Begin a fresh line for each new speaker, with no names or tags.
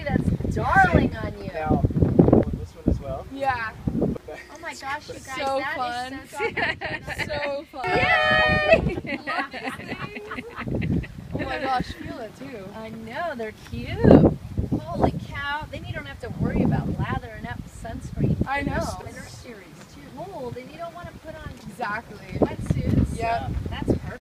that's darling on you.
Now, this one as well.
Yeah. Oh my gosh, you guys,
so
that
fun.
is so
So fun.
Yay!
Oh my gosh, feel it too.
I know, they're cute. Holy cow, then you don't have to worry about lathering up sunscreen.
I know.
Winter series too cold, and you don't want to put on
Exactly.
wetsuits.
Yep.
So that's